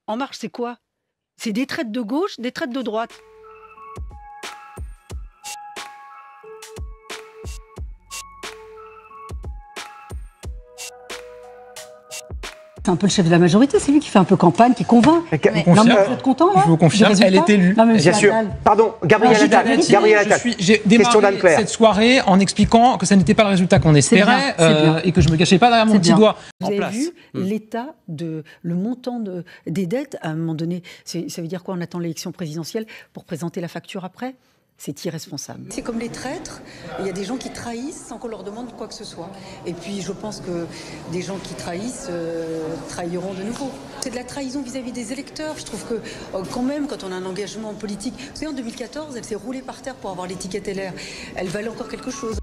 En Marche, c'est quoi? C'est des traites de gauche, des traites de droite. C'est un peu le chef de la majorité, c'est lui qui fait un peu campagne, qui convainc. Non, mais vous êtes content, là? Je vous confirme, elle est élue. Non, mais Bien sûr. Pardon, Gabriel Attal. J'ai démarré cette soirée en expliquant que ça n'était pas le résultat qu'on espérait et que je ne me cachais pas derrière mon petit doigt. Vous avez vu l'état de le montant des dettes à un moment donné. Ça veut dire quoi? On attend l'élection présidentielle pour présenter la facture après? C'est irresponsable. C'est comme les traîtres, il y a des gens qui trahissent sans qu'on leur demande quoi que ce soit. Et puis je pense que des gens qui trahissent trahiront de nouveau. C'est de la trahison vis-à-vis des électeurs. Je trouve que quand même, quand on a un engagement politique... Vous savez, en 2014, elle s'est roulée par terre pour avoir l'étiquette LR. Elle valait encore quelque chose.